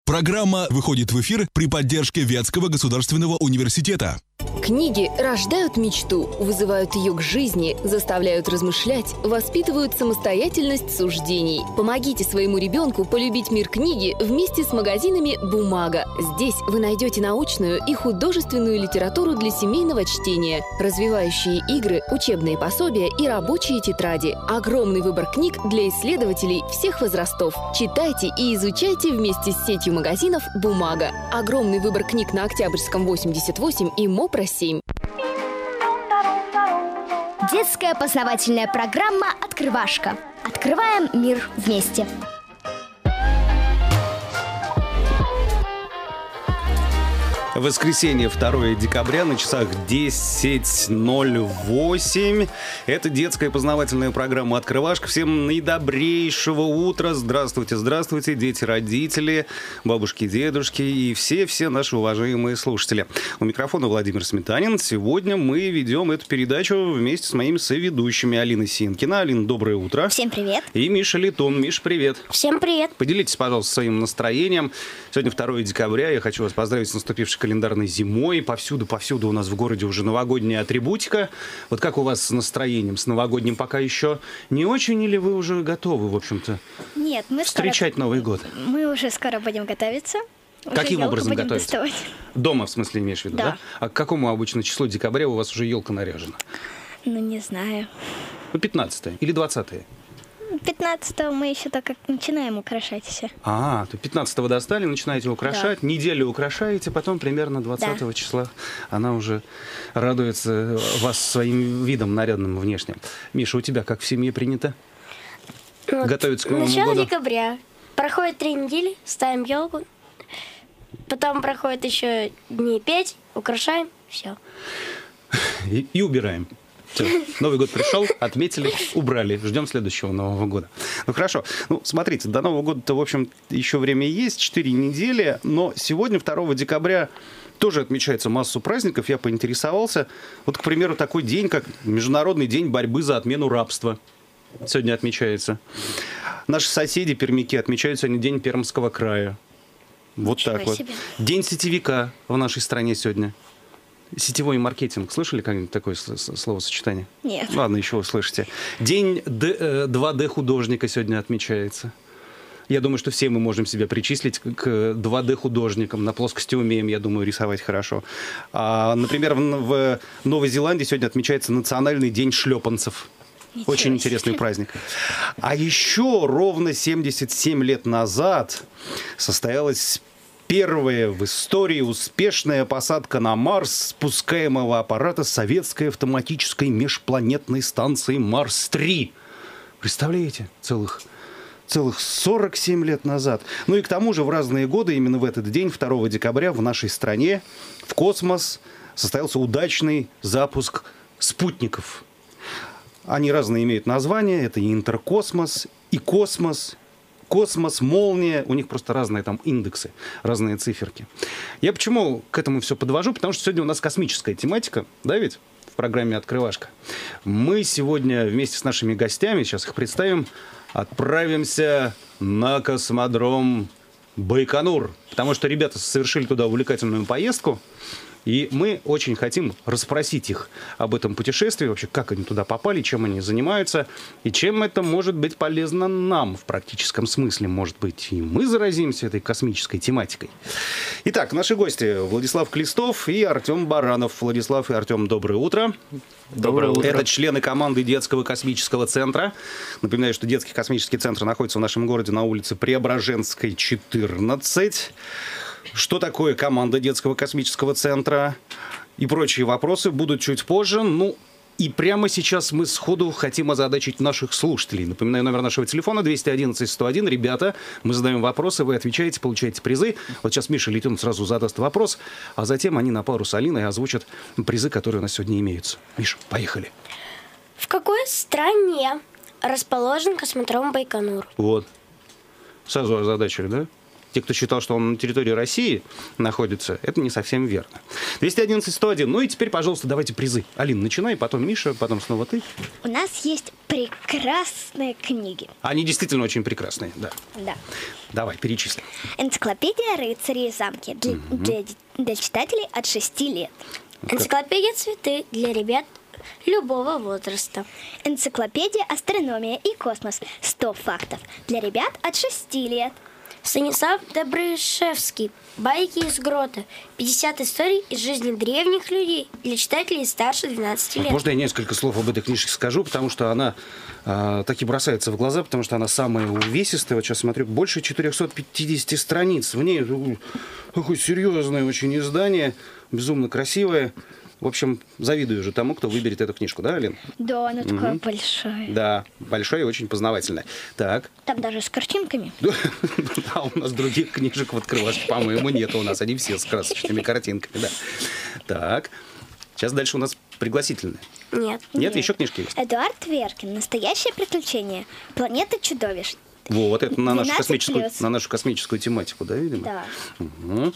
Программа выходит в эфир при поддержке Вятского государственного университета. Книги рождают мечту, вызывают ее к жизни, заставляют размышлять, воспитывают самостоятельность суждений. Помогите своему ребенку полюбить мир книги вместе с магазинами «Бумага». Здесь вы найдете научную и художественную литературу для семейного чтения, развивающие игры, учебные пособия и рабочие тетради. Огромный выбор книг для исследователей всех возрастов. Читайте и изучайте вместе с сетью магазинов «Бумага». Огромный выбор книг на Октябрьском 88 и МОПРО 7. Детская познавательная программа «Открывашка». Открываем мир вместе. Воскресенье, 2 декабря, на часах 10:08. Это детская познавательная программа «Открывашка». Всем наидобрейшего утра. Здравствуйте, здравствуйте, дети, родители, бабушки, дедушки и все наши уважаемые слушатели. У микрофона Владимир Сметанин. Сегодня мы ведем эту передачу вместе с моими соведущими. Алина Синкина. Алина, доброе утро. Всем привет. И Миша Литон. Миша, привет. Всем привет. Поделитесь, пожалуйста, своим настроением. Сегодня 2 декабря. Я хочу вас поздравить с наступившей календарной зимой. Повсюду у нас в городе уже новогодняя атрибутика. Вот как у вас с настроением, с новогодним пока еще не очень, или вы уже готовы, в общем-то, Нет, мы встречать Новый год? Мы уже скоро будем готовиться. Каким образом готовиться? Доставать. Дома, в смысле, имеешь в виду, да? А к какому обычно числу декабря у вас уже елка наряжена? Ну, не знаю. 15 или 20? 15-го мы еще только начинаем украшать все. То 15-го достали, начинаете украшать, да. Неделю украшаете, потом примерно 20-го числа она уже радуется вас своим видом нарядным внешне. Миша, у тебя как в семье принято? Вот, готовиться к Новому году? Начало декабря. Проходит 3 недели, ставим елку. Потом проходит еще дней 5, украшаем, все. И убираем. Все. Новый год пришел, отметили, убрали. Ждем следующего Нового года. Ну, хорошо. Ну, смотрите, до Нового года-то, в общем, еще время есть, 4 недели. Но сегодня, 2 декабря, тоже отмечается массу праздников. Я поинтересовался. Вот, к примеру, такой день, как Международный день борьбы за отмену рабства. Сегодня отмечается. Наши соседи, пермяки, отмечают сегодня День Пермского края. Вот Ничего так вот. себе. День сетевика в нашей стране сегодня. Сетевой маркетинг. Слышали как-нибудь такое словосочетание? Нет. Ладно, еще услышите. День 2D художника сегодня отмечается. Я думаю, что все мы можем себя причислить к 2D художникам. На плоскости умеем, я думаю, рисовать хорошо. Например, в Новой Зеландии сегодня отмечается Национальный день шлепанцев. Ничего Очень интересный праздник. А еще ровно 77 лет назад состоялась первая в истории успешная посадка на Марс спускаемого аппарата советской автоматической межпланетной станции Марс-3. Представляете? Целых 47 лет назад. Ну и к тому же в разные годы, именно в этот день, 2 декабря, в нашей стране в космос состоялся удачный запуск спутников. Они разные имеют названия. Это и интеркосмос, и космос, космос, молния. У них просто разные там индексы, разные циферки. Я почему к этому все подвожу? Потому что сегодня у нас космическая тематика, да ведь? В программе «Открывашка». Мы сегодня вместе с нашими гостями, сейчас их представим, отправимся на космодром Байконур. Потому что ребята совершили туда увлекательную поездку. И мы очень хотим расспросить их об этом путешествии, вообще, как они туда попали, чем они занимаются, и чем это может быть полезно нам в практическом смысле. Может быть, и мы заразимся этой космической тематикой. Итак, наши гости Владислав Клистов и Артем Баранов. Владислав и Артем, доброе утро. Доброе утро. Это члены команды Детского космического центра. Напоминаю, что Детский космический центр находится в нашем городе на улице Преображенской, 14. Что такое команда Детского космического центра и прочие вопросы будут чуть позже. Ну, и прямо сейчас мы сходу хотим озадачить наших слушателей. Напоминаю, номер нашего телефона 211-101. Ребята, мы задаем вопросы, вы отвечаете, получаете призы. Вот сейчас Миша Литон сразу задаст вопрос, а затем они на пару с Алиной озвучат призы, которые у нас сегодня имеются. Миша, поехали. В какой стране расположен космодром Байконур? Вот. Сразу озадачили, да? Те, кто считал, что он на территории России находится, это не совсем верно. 211-101. Ну и теперь, пожалуйста, давайте призы. Алина, начинай, потом Миша, потом снова ты. У нас есть прекрасные книги. Они действительно очень прекрасные, да. Да. Давай, перечислим. Энциклопедия «Рыцари и замки» для читателей от 6 лет. Энциклопедия «Цветы» для ребят любого возраста. Энциклопедия «Астрономия и космос» 100 фактов для ребят от 6 лет. Станислав Добрышевский. Байки из грота. 50 историй из жизни древних людей для читателей старше 12 лет. Вот можно я несколько слов об этой книжке скажу, потому что она таки бросается в глаза, потому что она самая увесистая. Вот сейчас смотрю, больше 450 страниц. В ней такое серьезное очень издание, безумно красивое. В общем, завидую же тому, кто выберет эту книжку, да, Алин? Да, она такая большая. Да, большая и очень познавательная. Так. Там даже с картинками. Да, у нас других книжек в открывашке, по-моему, нет. У нас они все с красочными картинками, да. Так. Сейчас дальше у нас пригласительные. Нет. Нет, еще книжки есть. Эдуард Веркин. «Настоящее приключение. Планета чудовищ». Вот, это на нашу 12+. космическую тематику, да, видимо? Да. Угу.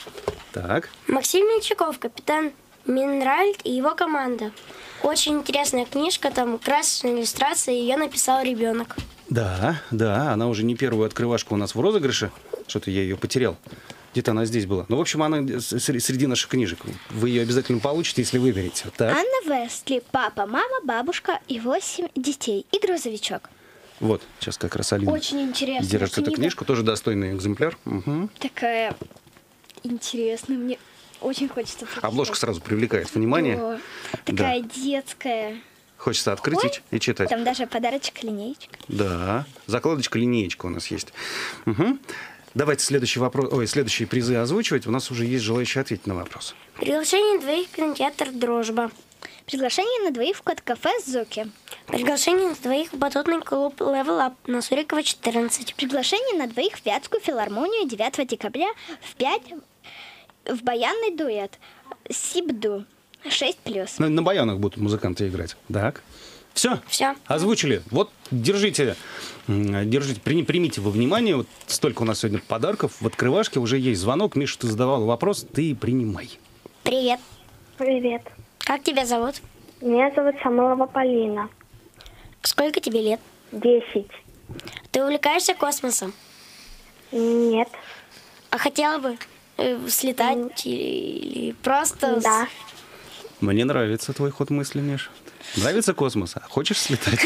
Так. Максим Мельчаков, капитан Минральд и его команда. Очень интересная книжка, там красочная иллюстрация, ее написал ребенок. Да, да, она уже не первую открывашку у нас в розыгрыше. Что-то я ее потерял. Где-то она здесь была. Ну, в общем, она среди наших книжек. Вы ее обязательно получите, если выберете. Так. Анна Вестли. Папа, мама, бабушка и 8 детей. И грузовичок. Вот, сейчас как раз Алина Очень интересная держит эту книга. книжку. Тоже достойный экземпляр. Угу. Такая интересная. Мне очень хочется прочитать. Обложка сразу привлекает внимание. Да. Такая детская. Хочется открыть Ой, и читать. Там даже подарочек, линеечка. Да, закладочка, линеечка у нас есть. Угу. Давайте следующие призы озвучивать. У нас уже есть желающие ответить на вопрос. Приглашение двоих в кинотеатр «Дружба». Приглашение на двоих в кафе «Зуки». Приглашение на двоих в батутный клуб «Level Up» на Сурикова, 14. Приглашение на двоих в Вятскую филармонию 9 декабря в 5 в баянный дуэт «Сибду» 6+. На баянах будут музыканты играть. Так. Все? Все. Озвучили. Вот, держите, примите во внимание. Вот столько у нас сегодня подарков. В открывашке уже есть звонок. Миша, ты задавал вопрос, ты принимай. Привет. Привет. Как тебя зовут? Меня зовут Самойлова Полина. Сколько тебе лет? 10. Ты увлекаешься космосом? Нет. А хотела бы слетать или просто... Да. Мне нравится твой ход мысли, Миша. Нравится космос? А хочешь слетать?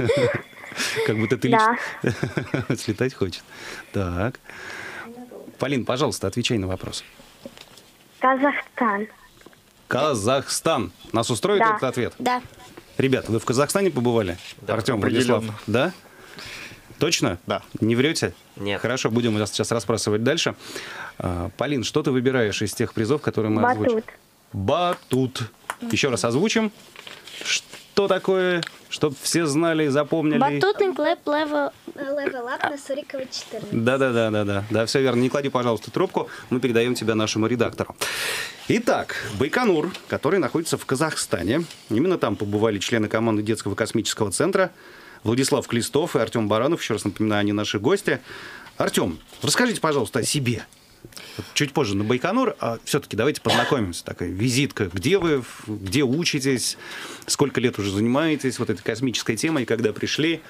Как будто ты Да. слетать хочешь. Так. Полин, пожалуйста, отвечай на вопрос. Казахстан. Казахстан. Нас устроит Да. этот ответ? Да. Ребята, вы в Казахстане побывали? Да, Артем, Владислав? определенно. Да? Точно? Да. Не врете? Нет. Хорошо, будем вас сейчас расспрашивать дальше. Полин, что ты выбираешь из тех призов, которые мы озвучим? Батут. Батут. Еще раз озвучим. Что такое, чтобы все знали и запомнили? Батутный клуб «Level». Level Up на Сурикова, 14. Да, все верно. Не клади, пожалуйста, трубку. Мы передаем тебя нашему редактору. Итак, Байконур, который находится в Казахстане. Именно там побывали члены команды детского космического центра Владислав Клистов и Артем Баранов. Еще раз напоминаю, они наши гости. Артем, расскажите, пожалуйста, о себе. Чуть позже на Байконур, а все-таки давайте познакомимся. Такая визитка. Где вы, где учитесь, сколько лет уже занимаетесь вот этой космической темой, когда пришли?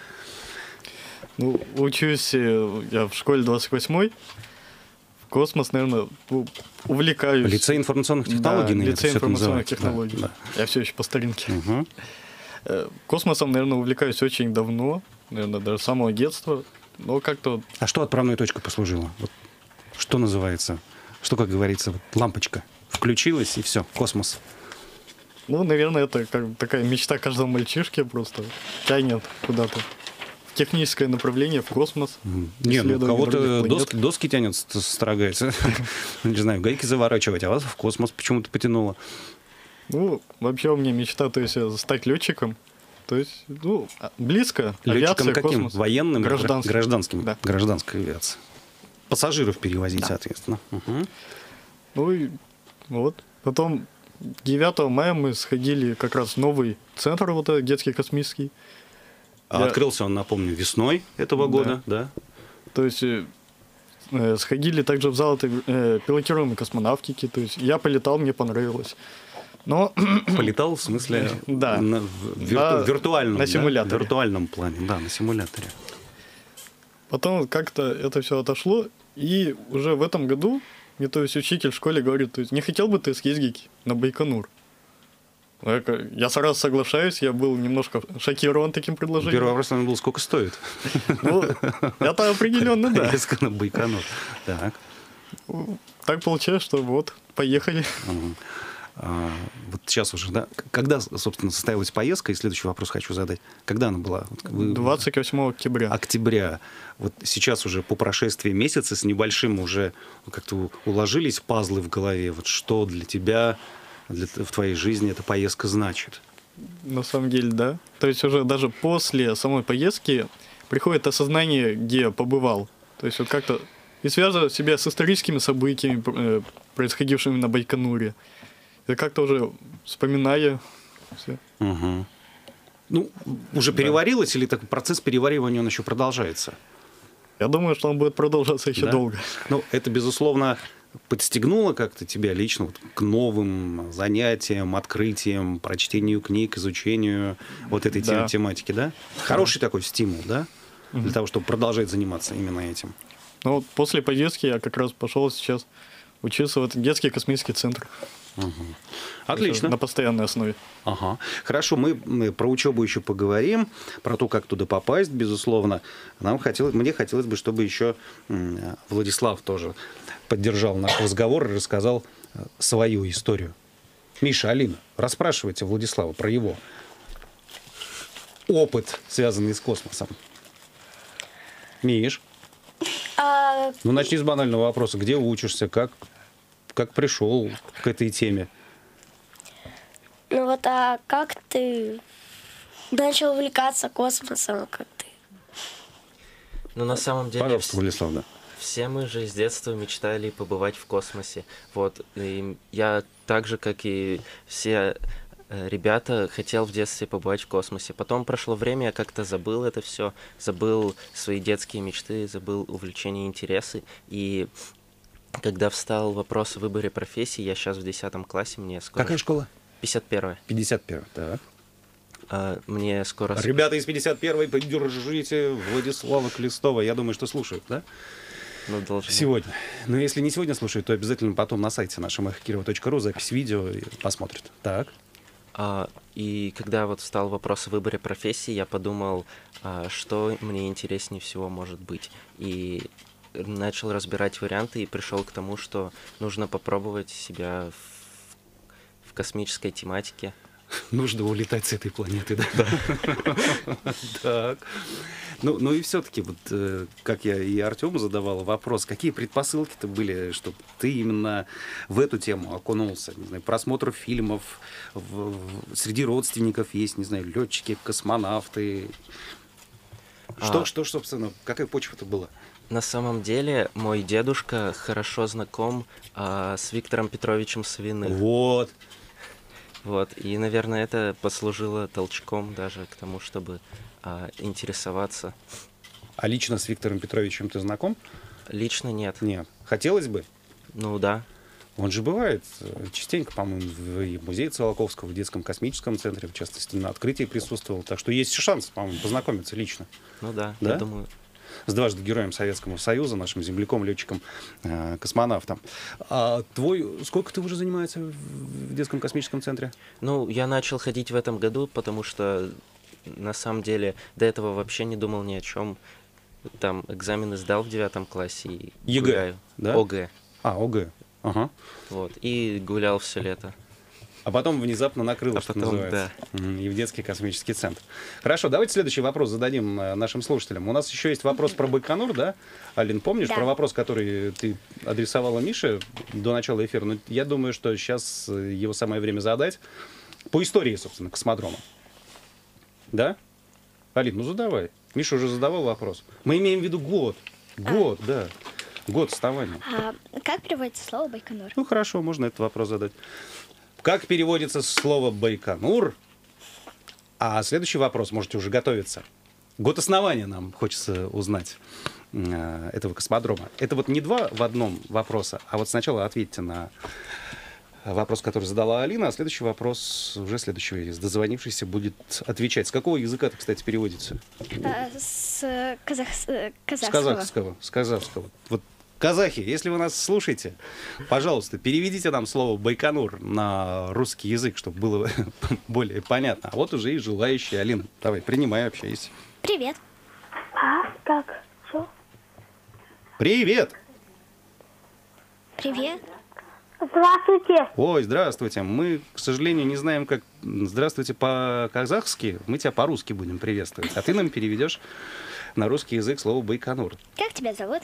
Ну, учусь я в школе 28-й. В космос, наверное, увлекаюсь. Лицей информационных технологий, да, наверное, лицей всё это информационных называется. технологий. Да. Я все еще по старинке. Угу. Космосом, наверное, увлекаюсь очень давно. Наверное, даже с самого детства. Но как-то... А что отправной точкой послужило? Вот, что называется? Что, как говорится, вот лампочка включилась, и все, космос. Ну, наверное, это как такая мечта каждого мальчишки просто тянет куда-то. В техническое направление, в космос. Не, ну исследование кого-то других планет. доски тянет строгать. Не знаю, гайки заворачивать, а вас в космос почему-то потянуло. Ну, вообще у меня мечта, то есть стать летчиком. То есть, ну, близко. Летчиком Авиация, каким? космос. Военным? Гражданским. Гражданским. Да. Гражданская авиация. Пассажиров перевозить, соответственно. Угу. Ну и вот. Потом 9 мая мы сходили как раз в новый центр, вот этот детский космический. А открылся он, напомню, весной этого года, да? То есть сходили также в зал пилотируемой космонавтики. То есть я полетал, мне понравилось. Но... Полетал, в смысле, да. Виртуальном, на симуляторе. В виртуальном плане, да, на симуляторе. Потом как-то это все отошло, и уже в этом году мне, то есть, учитель в школе говорит, то есть, не хотел бы ты съездить на Байконур? Я сразу соглашаюсь, я был немножко шокирован таким предложением. Первый вопрос был, сколько стоит? Ну, это определенно, да. Поездка на Байконур. Так. Так получается, что вот, поехали. Вот сейчас уже, да? Когда, собственно, состоялась поездка? И следующий вопрос хочу задать. Когда она была? 28 октября. Октября. Вот сейчас уже по прошествии месяца с небольшим уже как-то уложились пазлы в голове. Вот что для тебя, в твоей жизни эта поездка значит? На самом деле, да. То есть уже даже после самой поездки приходит осознание, где я побывал. То есть вот как-то и связывать себя с историческими событиями, происходившими на Байконуре. Я как-то уже вспоминаю все. Угу. Ну, уже переварилось, или такой процесс переваривания, он еще продолжается? Я думаю, что он будет продолжаться еще долго. Ну, это, безусловно, подстегнуло как-то тебя лично вот к новым занятиям, открытиям, прочтению книг, изучению вот этой тематики, да? Хороший такой стимул, да? Для того, чтобы продолжать заниматься именно этим. Ну, вот после поездки я как раз пошел сейчас учиться в этот детский космический центр. Угу. Отлично. На постоянной основе. Ага. Хорошо, мы про учебу еще поговорим, про то, как туда попасть, безусловно. Мне хотелось бы, чтобы еще Владислав тоже поддержал наш разговор и рассказал свою историю. Миша, Алина, расспрашивайте Владислава про его опыт, связанный с космосом. Миш? Ну, начни с банального вопроса. Где учишься, как пришел к этой теме? Ну вот, а как ты начал увлекаться космосом? Как ты? Ну, на самом деле... Пожалуйста, Владислав, да. Все мы же с детства мечтали побывать в космосе. Вот. И я так же, как и все ребята, хотел в детстве побывать в космосе. Потом прошло время, я как-то забыл это все, забыл свои детские мечты, забыл увлечения, интересы. И когда встал вопрос о выборе профессии, я сейчас в 10 классе, мне скоро... Какая школа? 51-я. 51-я, так. Мне скоро... Ребята из 51-й, поддержите Владислава Клестова. Я думаю, что слушают, да? Ну, должны. Сегодня. Но если не сегодня слушают, то обязательно потом на сайте нашем эхокирова.ру запись видео посмотрят. Так. И когда вот встал вопрос о выборе профессии, я подумал, что мне интереснее всего может быть. И начал разбирать варианты и пришел к тому, что нужно попробовать себя в космической тематике. Нужно улетать с этой планеты, да? Так. Ну и все-таки, вот как я и Артему задавал вопрос, какие предпосылки-то были, чтобы ты именно в эту тему окунулся? Не знаю, просмотр фильмов, среди родственников есть, не знаю, летчики, космонавты. Что, собственно, какая почва-то была? На самом деле, мой дедушка хорошо знаком с Виктором Петровичем Савиным. Вот, и, наверное, это послужило толчком даже к тому, чтобы интересоваться. А лично с Виктором Петровичем ты знаком? Лично нет. Нет. Хотелось бы? Ну да. Он же бывает частенько, по-моему, в музее Циолковского, в детском космическом центре, в частности, на открытии присутствовал. Так что есть шанс, по-моему, познакомиться лично. Ну да, да? Я думаю. С дважды героем Советского Союза, нашим земляком, летчиком, космонавтом. А сколько ты уже занимаешься в детском космическом центре? Ну, я начал ходить в этом году, потому что, на самом деле, до этого вообще не думал ни о чем. Там экзамены сдал в 9 классе и ЕГЭ, гуляю. Да? ОГЭ. ОГЭ. Ага. Вот, и гулял все лето. А потом внезапно накрыло, что называется. Да. И в детский космический центр. Хорошо, давайте следующий вопрос зададим нашим слушателям. У нас еще есть вопрос про Байконур, да? Алин, помнишь про вопрос, который ты адресовала Мише до начала эфира? Ну, я думаю, что сейчас его самое время задать. По истории, собственно, космодрома. Да? Алин, ну задавай. Миша уже задавал вопрос. Мы имеем в виду год. Год, да. Год вставания. Как переводится слово Байконур? Ну, хорошо, можно этот вопрос задать. Как переводится слово «Байконур»? А следующий вопрос, можете уже готовиться. Год основания нам хочется узнать этого космодрома. Это вот не два в одном вопроса, а вот сначала ответьте на вопрос, который задала Алина, а следующий вопрос уже следующий дозвонившийся будет отвечать. С какого языка это, кстати, переводится? С казахского. С казахского. Вот, казахи, если вы нас слушаете, пожалуйста, переведите нам слово «Байконур» на русский язык, чтобы было более понятно. А вот уже и желающие. Алина, давай, принимай, общайся. Привет. Как? Что? Привет! Привет. Здравствуйте. Ой, здравствуйте. Мы, к сожалению, не знаем, как «здравствуйте» по-казахски. Мы тебя по-русски будем приветствовать. А ты нам переведешь на русский язык слово «Байконур». Как тебя зовут?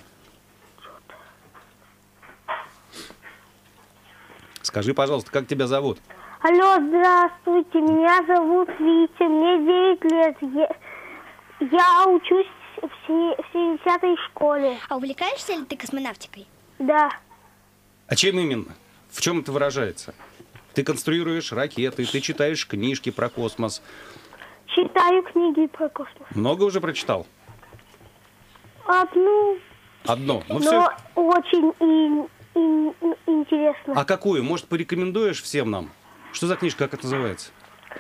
Скажи, пожалуйста, как тебя зовут? Алло, здравствуйте. Меня зовут Витя. Мне 9 лет. Я учусь в 70-й школе. А увлекаешься ли ты космонавтикой? Да. А чем именно? В чем это выражается? Ты конструируешь ракеты, ты читаешь книжки про космос. Читаю книги про космос. Много уже прочитал? Одну. Одно. Ну, Но все. очень интересно. А какую? Может, порекомендуешь всем нам? Что за книжка, как это называется?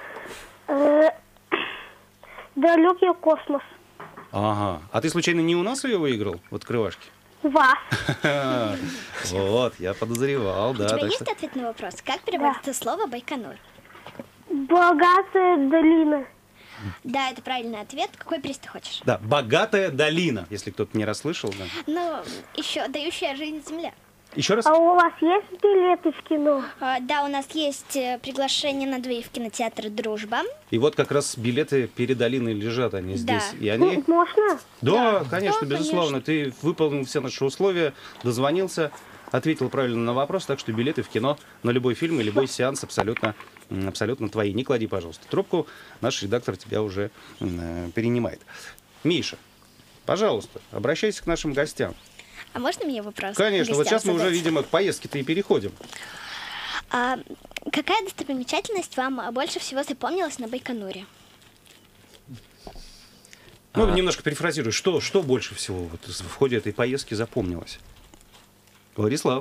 Далекий космос. Ага. А ты случайно не у нас ее выиграл в открывашке? Вас. Вот, я подозревал, У да. тебя так есть что- ответ на вопрос? Как переводится слово «Байконур»? Богатая долина. Да, это правильный ответ. Какой приз ты хочешь? Да, «Богатая долина», если кто-то не расслышал. Да. Ну, еще «Дающая жизнь земля». Еще раз? А у вас есть билеты в кино? Да, у нас есть приглашение на двоих в кинотеатр «Дружба». И вот как раз билеты перед долиной лежат, они Да. здесь. И они... Можно? Да, конечно, Да, безусловно. Ты выполнил все наши условия, дозвонился, ответил правильно на вопрос, так что билеты в кино на любой фильм и любой сеанс абсолютно твои. Не клади, пожалуйста, трубку, наш редактор тебя уже перенимает. Миша, пожалуйста, обращайся к нашим гостям. А можно мне вопрос? Конечно, вот гостям сейчас мы уже, задать? видимо, к поездке-то и переходим. Какая достопримечательность вам больше всего запомнилась на Байконуре? Ну, немножко перефразирую, что больше всего вот в ходе этой поездки запомнилось? Владислав.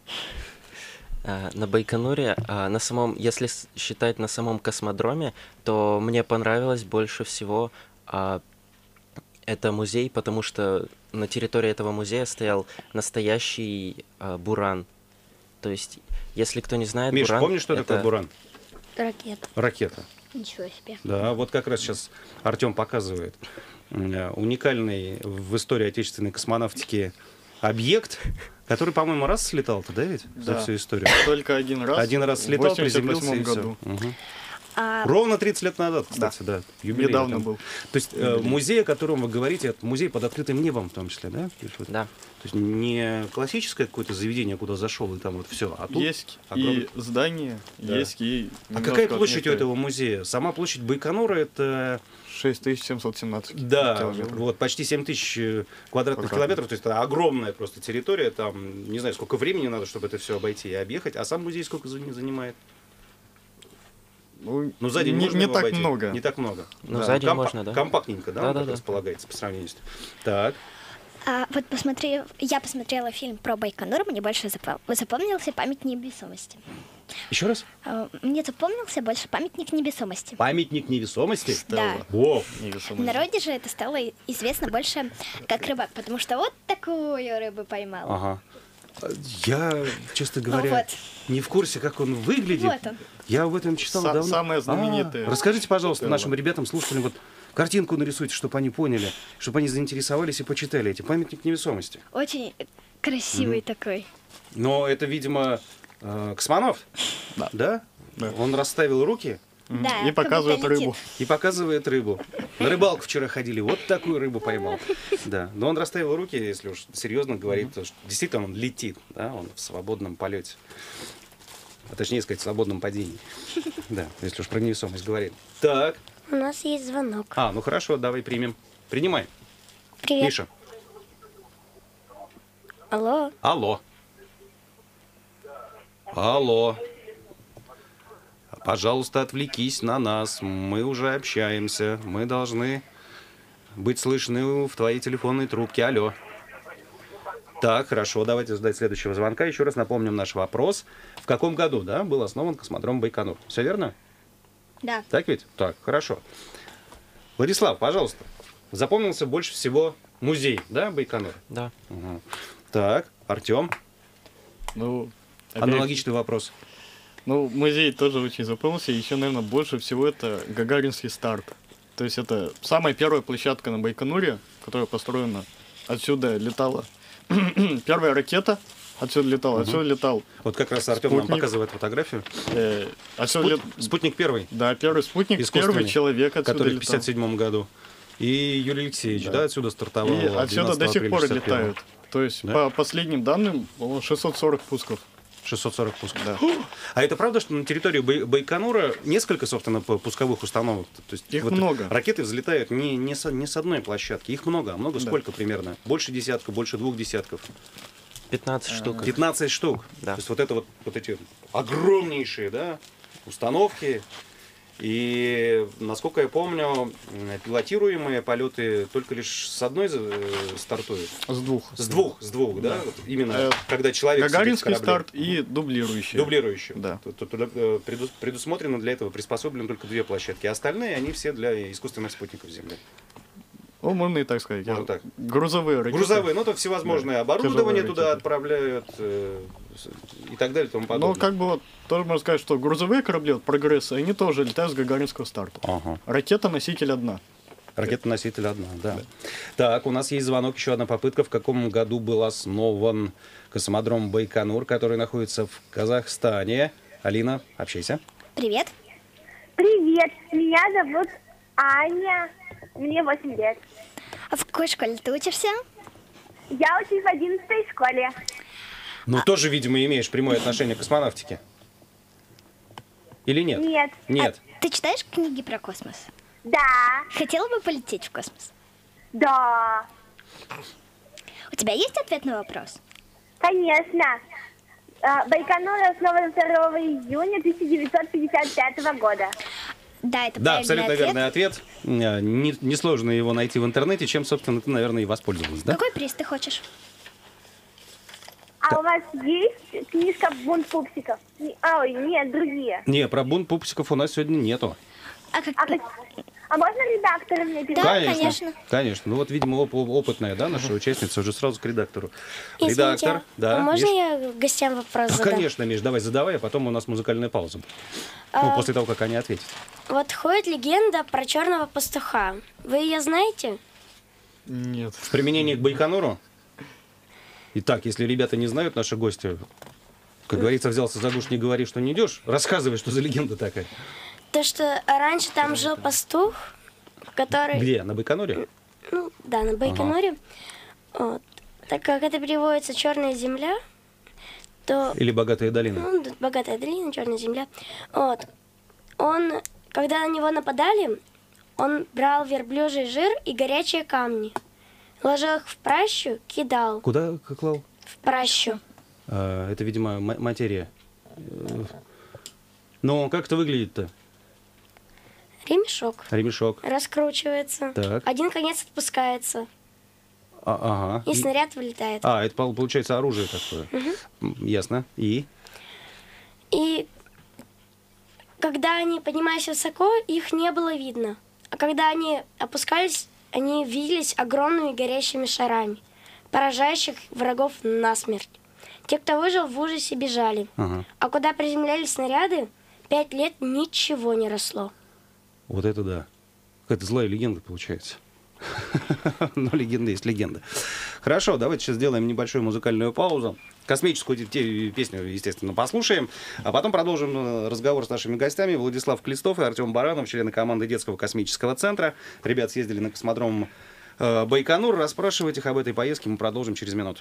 На Байконуре, если считать на самом космодроме, то мне понравилось больше всего это музей, потому что на территории этого музея стоял настоящий буран. То есть, если кто не знает, Миша, буран... помнишь, что такое буран? Ракета. Ракета. Ничего себе. Да, вот как раз сейчас Артем показывает уникальный в истории отечественной космонавтики объект, который, по-моему, раз слетал-то, да, ведь? За Да. всю историю. Только один раз. Один раз в слетал, 88 приземлился и году. все. Ровно 30 лет назад, кстати, да. Юбилей Недавно там. был. То есть музей, о котором вы говорите, это музей под открытым небом в том числе, да? Да. То есть не классическое какое-то заведение, куда зашел и там вот все, а тут Есть огромное. и здание, Да. есть и... А какая площадь у этого музея? Сама площадь Байконура это... 6717 Да, километров. вот почти 7000 квадратных километров, то есть это огромная просто территория, там не знаю, сколько времени надо, чтобы это все обойти и объехать, а сам музей сколько занимает? Ну, Ну, сзади не можно его так обойти? много. Не так много. Ну, сзади можно, да. Компактненько, да, он так Да-да-да. располагается по сравнению с... Так, Вот я посмотрела фильм про Байконур, мне больше запомнился памятник невесомости. еще раз. Мне запомнился больше памятник невесомости. Памятник невесомости? Да. О, В Невесомость. народе же это стало известно больше как рыбак, потому что вот такую рыбу поймал. ага. Я, честно говоря, вот. не в курсе, как он выглядит. Вот он. Я об этом читал давно. Самая знаменитая. Расскажите, пожалуйста, Рыба. нашим ребятам, слушателям, вот картинку нарисуйте, чтобы они поняли, чтобы они заинтересовались и почитали эти памятник невесомости. Очень красивый такой. Но это, видимо, космонавт, Да. да? Да. Он расставил руки Да, И как показывает будто летит. рыбу. и показывает рыбу. На рыбалку вчера ходили, вот такую рыбу поймал. Да. Но он расставил руки, если уж серьезно говорить, то что действительно он летит, да, он в свободном полете. А точнее сказать, в свободном падении. Да, если уж про невесомость говорить. Так. У нас есть звонок. Ну хорошо, давай примем. Принимай. Привет. Миша. Алло. Алло. Алло. Пожалуйста, отвлекись на нас. Мы уже общаемся. Мы должны быть слышны в твоей телефонной трубке. Алло. Так, хорошо, давайте ждать следующего звонка. Еще раз напомним наш вопрос. В каком году, да, был основан космодром Байконур? Все верно? Да. Так ведь? Так, хорошо. Владислав, пожалуйста, запомнился больше всего музей, да, Байконур? Да. Угу. Так, Артем, Ну, аналогичный вопрос. Ну, музей тоже очень запомнился. Еще, наверное, больше всего это Гагаринский старт. То есть это самая первая площадка на Байконуре, которая построена. Отсюда летала первая ракета. Отсюда летал, отсюда летал. Вот как раз Артем нам спутник. показывает фотографию. Спутник первый. Да, первый спутник, Искусственный, первый человек отсюда который в летал. 1957 году. И Юрий Алексеевич, да, отсюда стартовал. И отсюда до сих пор 61-го. летают. То есть, Да? по последним данным, 640 пусков. 640 пусков. Да. А это правда, что на территории Байконура несколько, собственно, пусковых установок? То есть Их много. Ракеты взлетают не с одной площадки. Их много. А много Да. сколько примерно? Больше десятка, больше 2 десятков? 15 штук. 15 штук. Да. То есть вот это вот эти огромнейшие, да, установки. И, насколько я помню, пилотируемые полеты только лишь с одной стартуют. С двух. С двух, да? Вот именно Э, когда человек сидит в Гагаринский корабле. старт и дублирующий. Дублирующим. Да. Тут предусмотрено для этого, приспособлены только 2 площадки. А остальные, они все для искусственных спутников Земли. Ну, можно и так сказать. Можно так. Грузовые ракеты. Грузовые, ну то всевозможное Да. оборудование Тяжелые туда ракеты. отправляют и так далее и тому подобное. Но как бы вот тоже можно сказать, что грузовые корабли, вот Прогресс, они тоже летают с Гагаринского старта. Ага. Ракета-носитель одна. Ракета-носитель одна, да. Так, у нас есть звонок, еще одна попытка. В каком году был основан космодром Байконур, который находится в Казахстане? Алина, общайся. Привет. Привет, меня зовут Аня, мне 8 лет. А в какой школе ты учишься? Я учусь в 11 школе. Ну, тоже, видимо, имеешь прямое отношение к космонавтике. Или нет? Нет. Нет. Ты читаешь книги про космос? Да, Хотела бы полететь в космос? да, У тебя есть ответ на вопрос? конечно. Байконур основан 2 июня 1955 года. Да, это Да, правильный абсолютно ответ. верный ответ. Несложно его найти в интернете, чем, собственно, ты, наверное, и воспользовалась, да? Какой приз ты хочешь? А у вас есть книжка «Бунт пупсиков»? Ой, нет, другие. Не, про бунт пупсиков у нас сегодня нету. А можно редактора мне передать? Да, конечно. Конечно. Ну вот, видимо, опытная, да, наша участница уже сразу к редактору. Извините, Редактор, да. можно Миш? я гостям вопрос Ну, задам? конечно, Миш, давай задавай, а потом у нас музыкальная пауза. Ну, после того, как они ответят. Вот ходит легенда про черного пастуха. Вы ее знаете? Нет. В применении к Байконуру. Итак, если ребята не знают, наши гости, как говорится, взялся за душ, не говори, что не идешь. Рассказывай, что за легенда такая. То, что раньше там жил пастух, который... Где? На Байконуре? Ну, да, на Байконуре. Вот. Так как это переводится «черная земля», то... Или богатая долина? Ну, богатая долина, черная земля. Вот. Он, когда на него нападали, он брал верблюжий жир и горячие камни, ложил их в пращу, кидал Куда клал? в пращу. Это, видимо, материя. Но как это выглядит-то? Ремешок Ремешок. раскручивается, Так. один конец отпускается, Ага. и снаряд вылетает. Это получается оружие такое. Ясно. И? И когда они поднимались высоко, их не было видно. А когда они опускались, они виделись огромными горящими шарами, поражающих врагов насмерть. Те, кто выжил, в ужасе бежали. Ага. А куда приземлялись снаряды, 5 лет ничего не росло. Вот это да. Какая-то злая легенда получается. Но легенда есть легенда. Хорошо, давайте сейчас сделаем небольшую музыкальную паузу. Космическую песню, естественно, послушаем. А потом продолжим разговор с нашими гостями. Владислав Клистов и Артем Баранов, члены команды Детского космического центра. Ребят съездили на космодром Байконур. Расспрашивать их об этой поездке мы продолжим через минуту.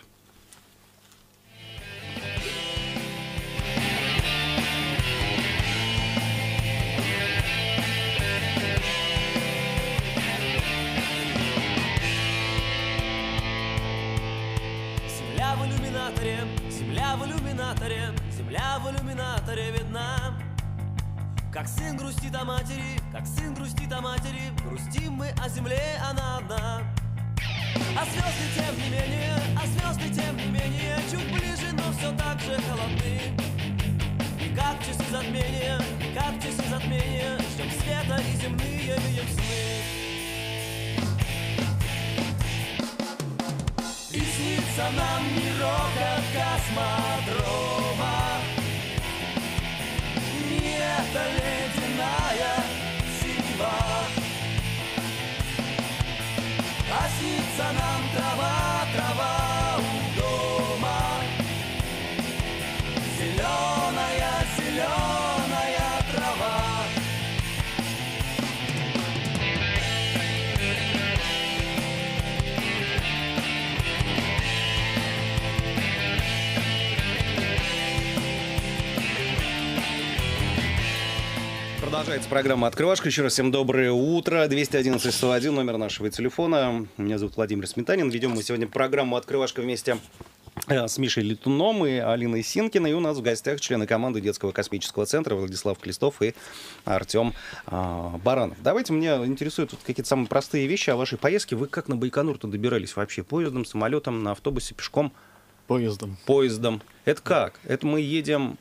Земля в иллюминаторе, земля в иллюминаторе, земля в иллюминаторе видна. Как сын грустит о матери, как сын грустит о матери, грустим мы о земле, она одна. А звезды тем не менее, а звезды тем не менее, чуть ближе, но все так же холодны. И как часы затмения, как часы затмения, ждем света и земные видим сны. И снится нам мирок от космодрома. Не это ледяная синева, а снится нам трава, трава у дома. Зеленая, зеленая трава. Продолжается программа «Открывашка». Еще раз всем доброе утро. 211-101, номер нашего телефона. Меня зовут Владимир Сметанин. Ведем мы сегодня программу «Открывашка» вместе с Мишей Летуном и Алиной Синкиной. И у нас в гостях члены команды Детского космического центра Владислав Клестов и Артем Баранов. Давайте, меня интересуют вот какие-то самые простые вещи о вашей поездке. Вы как на Байконур-то добирались вообще? Поездом, самолетом, на автобусе, пешком? Поездом. Поездом. Это как? Это мы едем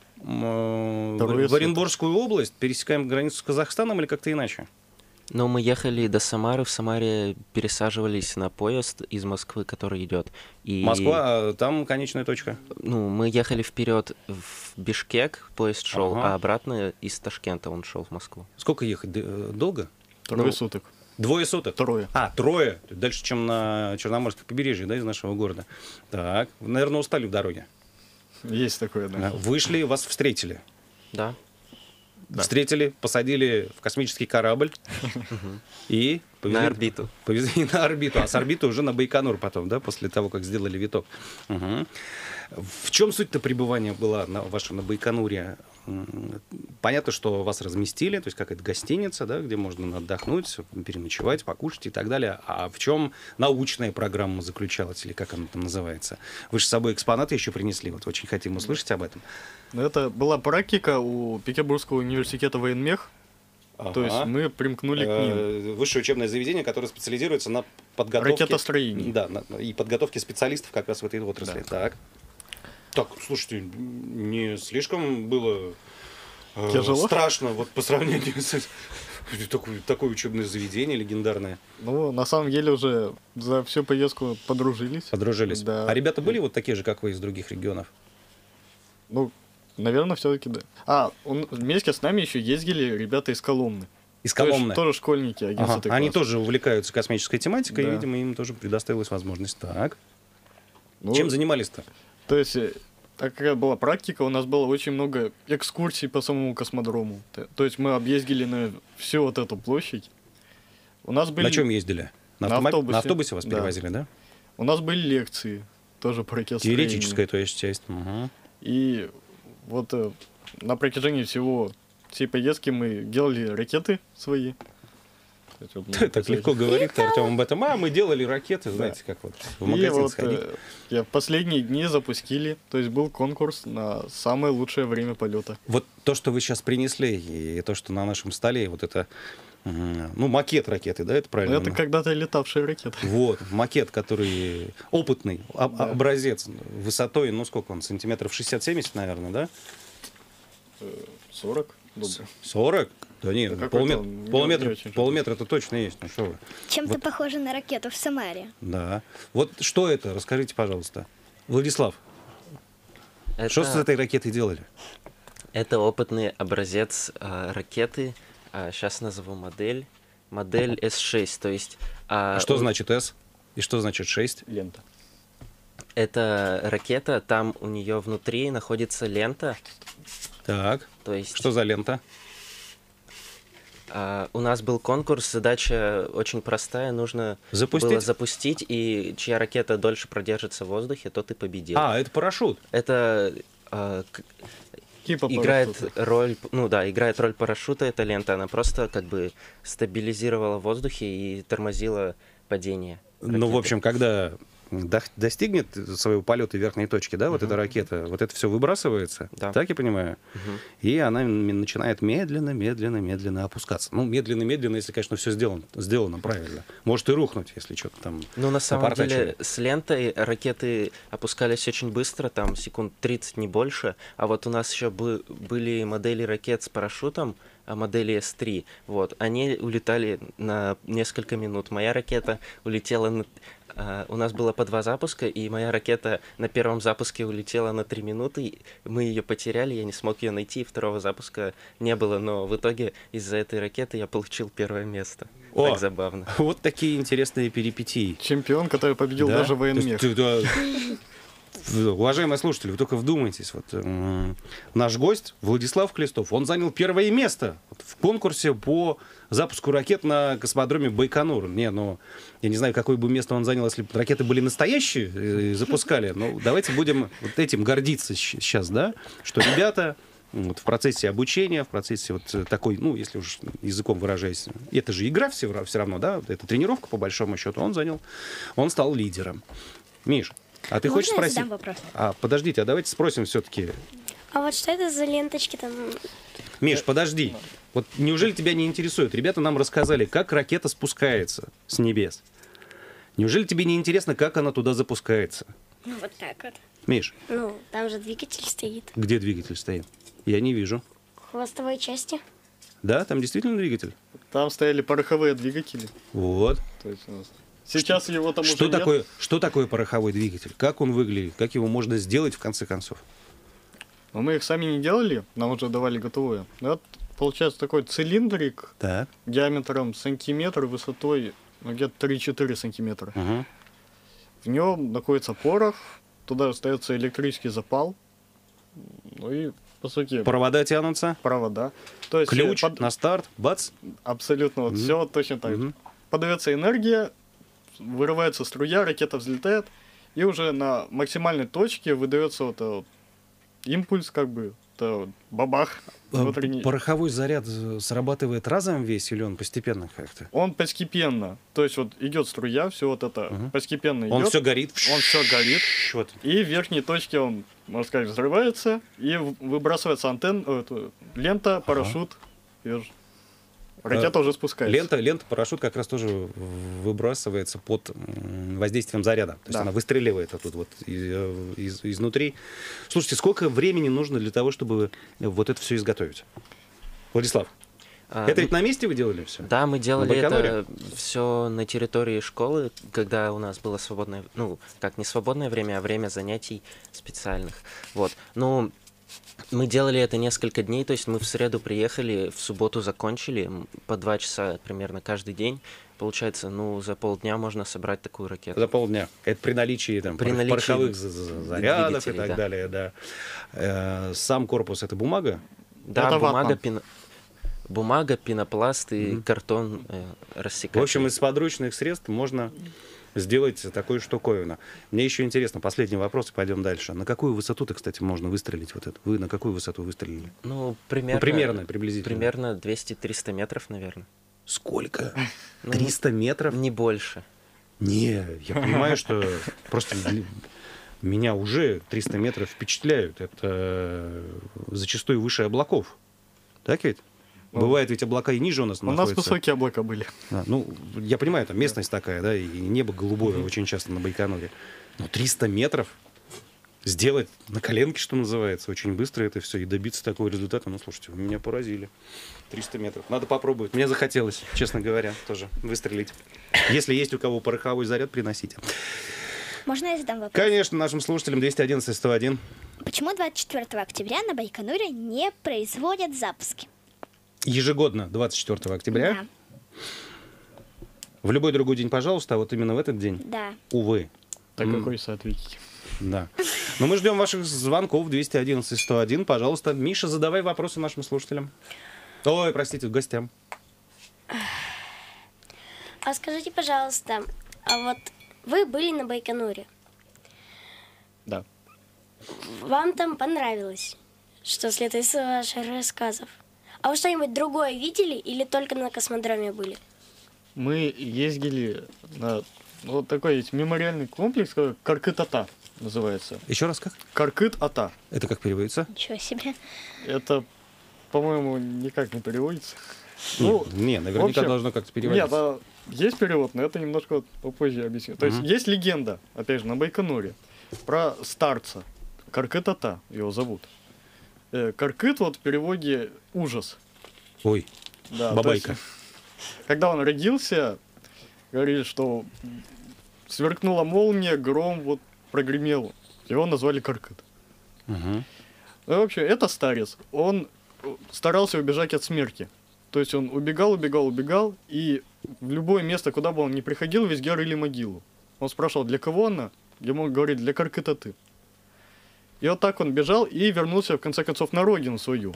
в Оренбургскую область, пересекаем границу с Казахстаном или как-то иначе? Ну, мы ехали до Самары, в Самаре пересаживались на поезд из Москвы, который идет. И... Москва, там конечная точка? Ну, мы ехали вперед в Бишкек, поезд шел, а обратно из Ташкента он шел в Москву. Сколько ехать? Долго? Трое суток. Двое суток? Трое. Трое. Дальше, чем на Черноморском побережье, да, из нашего города. Так, вы, наверное, устали в дороге? Есть такое, да. Вышли, вас встретили? Да. Встретили, посадили в космический корабль и повезли на орбиту. Повезли на орбиту, а с орбиты уже на Байконур потом, да, после того, как сделали виток. В чем суть-то пребывания была ваша на Байконуре? Понятно, что вас разместили, то есть какая-то гостиница, да, где можно отдохнуть, переночевать, покушать и так далее. А в чем научная программа заключалась, или как она там называется? Вы же с собой экспонаты еще принесли, вот очень хотим услышать об этом. Это была практика у Петербургского университета военмех. То есть мы примкнули к ним. Высшее учебное заведение, которое специализируется на подготовке... Ракетостроении. Да, и подготовке специалистов как раз в этой отрасли. Да. Так, слушайте, не слишком было страшно вот по сравнению с такое учебное заведение легендарное? Ну, на самом деле уже за всю поездку подружились. Подружились? Да. А ребята были вот такие же, как вы, из других регионов? Ну, наверное, все-таки да. Вместе с нами еще ездили ребята из Коломны. Из Коломны? Тоже школьники, 11 класс. Они тоже увлекаются космической тематикой, и, видимо, им тоже предоставилась возможность. Так. Чем занимались-то? То есть, так как была практика, у нас было очень много экскурсий по самому космодрому. То есть мы объездили всю вот эту площадь. У нас были... На чем ездили? На автобусе? На автобусе вас перевозили, да? У нас были лекции, тоже по ракетостроению. Теоретическая, то есть, часть. И вот на протяжении всей поездки мы делали ракеты свои. Так легко говорит Артем об этом. Мы делали ракеты, знаете, как вот в магазин сходить. В последние дни запустили, то есть был конкурс на самое лучшее время полета. Вот то, что вы сейчас принесли, и то, что на нашем столе, вот это, макет ракеты, да, это правильно? Это когда-то летавшая ракета. Вот, макет, который опытный, образец высотой, сколько он, сантиметров 60-70, наверное, да? 40? 40? Да нет, полметра-то точно есть, ну что вы. Чем-то похоже на ракету в Самаре. Да. Вот что это? Расскажите, пожалуйста. Владислав, что с этой ракетой делали? Это опытный образец ракеты. Сейчас назову модель. Модель S6, то есть... Что значит S? И что значит 6? Лента. Это ракета, там у нее внутри находится лента. Так, то есть... Что за лента? У нас был конкурс, задача очень простая, нужно было запустить, и чья ракета дольше продержится в воздухе, тот и победил. Это парашют? Это играет роль, играет роль парашюта эта лента, она просто как бы стабилизировала в воздухе и тормозила падение ракеты. В общем, когда достигнет своего полета верхней точки, да, вот эта ракета, вот это все выбрасывается, так я понимаю, и она начинает медленно опускаться. Ну, медленно, если, конечно, все сделано правильно. Может и рухнуть, если что-то там. Ну, на самом деле, с лентой ракеты опускались очень быстро, там секунд 30, не больше, а вот у нас еще были модели ракет с парашютом, модели С-3, вот, они улетали на несколько минут. Моя ракета улетела у нас было по 2 запуска, и моя ракета на первом запуске улетела на 3 минуты. Мы ее потеряли, я не смог ее найти, и второго запуска не было. Но в итоге из-за этой ракеты я получил 1 место. Так забавно. Вот такие интересные перипетии. Чемпион, который победил даже военмех. Уважаемые слушатели, вы только вдумайтесь. Вот, наш гость Владислав Клестов, он занял 1 место в конкурсе по запуску ракет на космодроме Байконур. Я не знаю, какое бы место он занял, если бы ракеты были настоящие и запускали. Но давайте будем вот этим гордиться сейчас, да, что ребята вот, в процессе обучения, в процессе вот такой, ну, если уж языком выражаясь, это же игра все равно, да, это тренировка по большому счету, он стал лидером. Миш, а ты хочешь спросить? Я задам вопрос? Подождите, давайте спросим все-таки. А вот что это за ленточки там? Миш, подожди. Вот неужели тебя не интересует? Ребята нам рассказали, как ракета спускается с небес. Неужели тебе не интересно, как она туда запускается? Ну, вот так вот. Миш. Ну, там же двигатель стоит. Где двигатель стоит? Я не вижу. В хвостовой части. Да, там действительно двигатель? Там стояли пороховые двигатели. Вот. То есть у нас... Сейчас его там что уже такое, нет. Что такое пороховой двигатель? Как он выглядит? Как его можно сделать в конце концов? Но мы их сами не делали, нам уже давали готовые. Вот получается такой цилиндрик диаметром сантиметр, высотой где-то 3-4 сантиметра. В нем находится порох, туда остается электрический запал. Ну и, по сути... Провода тянутся? Провода. То есть ключ на старт, бац? Абсолютно, вот все точно так же. Подается энергия, вырывается струя, ракета взлетает, и уже на максимальной точке выдается вот этот импульс, как бы, это бабах. Внутренний. Пороховой заряд срабатывает разом весь или он постепенно как-то? Он постепенно. То есть вот идет струя, все вот это постепенно идет. Он все горит. Он все горит. Вот. И в верхней точке он, можно сказать, взрывается, и выбрасывается лента, парашют. Ракета уже спускается. Лента, парашют как раз тоже выбрасывается под воздействием заряда. То есть она выстреливает оттуда вот изнутри. Слушайте, сколько времени нужно для того, чтобы вот это все изготовить? Владислав, это ведь на месте вы делали все? Да, мы делали это все на территории школы, когда у нас было свободное, ну, как не свободное время, а время занятий специальных. Вот. Ну, мы делали это несколько дней, то есть мы в среду приехали, в субботу закончили, по 2 часа примерно каждый день. Получается, ну, за полдня можно собрать такую ракету. За полдня. Это при наличии там пороховых зарядов и так далее, да. Сам корпус — это бумага? Да, это бумага, пенопласт и картон рассекательный. В общем, из подручных средств можно сделать такую штуковину. Мне еще интересно, последний вопрос, и пойдем дальше. На какую высоту-то, кстати, можно выстрелить вот это? Вы на какую высоту выстрелили? Ну, примерно, приблизительно. Примерно 200-300 метров, наверное. Сколько? 300 метров? Не больше. Не, я понимаю, что просто меня уже 300 метров впечатляют. Это зачастую выше облаков. Так ведь? Бывает ведь облака и ниже у нас находятся. У нас высокие облака были. Ну, я понимаю, там местность такая, да, и небо голубое очень часто на Байконуре. Но 300 метров сделать на коленке, что называется, очень быстро это все, и добиться такого результата, ну, слушайте, вы меня поразили. 300 метров. Надо попробовать. Мне захотелось, честно говоря, тоже выстрелить. Если есть у кого пороховой заряд, приносите. Можно я задам вопрос? Конечно, нашим слушателям 211-101. Почему 24 октября на Байконуре не производят запуски? Ежегодно, 24 октября. Да. В любой другой день, пожалуйста, а вот именно в этот день? Да. Увы. Так какой ответите? Да. Но мы ждем ваших звонков 211-101. Пожалуйста, Миша, задавай вопросы нашим слушателям. Ой, простите, гостям. А скажите, пожалуйста, а вот вы были на Байконуре? Да. Вам там понравилось, что следует из ваших рассказов? А вы что-нибудь другое видели или только на космодроме были? Мы ездили на Вот такой есть мемориальный комплекс, Каркыт-Ата называется. Еще раз как? Каркыт-Ата. Это как переводится? Ничего себе. Это, по-моему, никак не переводится. Не, наверняка в общем, должно как-то переводиться. Нет, есть перевод, но это немножко попозже объясню. То есть есть легенда, опять же, на Байконуре, про старца. Каркыт-Ата его зовут. Каркыт вот в переводе ужас. Ой, Да, бабайка. Когда он родился, говорили, что сверкнула молния, гром вот прогремел. Его назвали Каркыт. Угу. Ну, вообще, это старец. Он старался убежать от смерти. То есть он убегал, и в любое место, куда бы он ни приходил, везде рыли могилу. Он спрашивал, для кого она? Ему говорит, для Каркыт-Аты. И вот так он бежал и вернулся, в конце концов, на родину свою.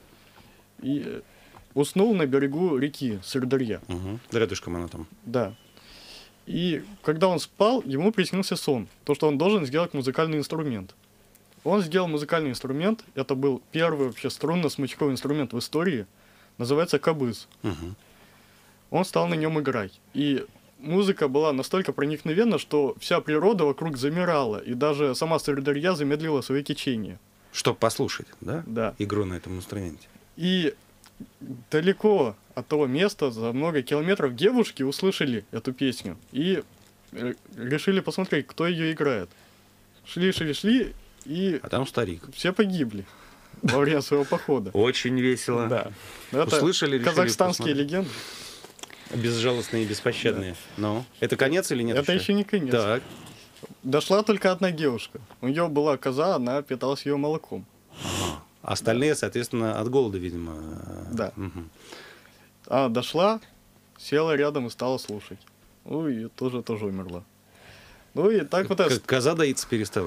И уснул на берегу реки Сырдарья. Угу. Рядышком она там. Да. И когда он спал, ему приснился сон. То, что он должен сделать музыкальный инструмент. Он сделал музыкальный инструмент. Это был первый вообще струнно-смычковый инструмент в истории. Называется кабыз. Угу. Он стал на нем играть. И музыка была настолько проникновенна, что вся природа вокруг замирала. И даже сама Сырдарья замедлила свое течение. Чтоб послушать, да? Да. Игру на этом инструменте. И далеко от того места, за много километров, девушки услышали эту песню и решили посмотреть, кто ее играет. Шли, и А там старик. все погибли во время своего похода. Очень весело. Да. Это Услышали, решили казахстанские посмотреть. легенды. Безжалостные и беспощадные. Ну, это конец или нет? Это еще не конец. Так. Дошла только одна девушка. У нее была коза, она питалась ее молоком. Остальные, соответственно, от голода, видимо. Да. Угу. А дошла, села рядом и стала слушать. Ну и тоже умерла. Ну и так вот это... Коза доиться перестала.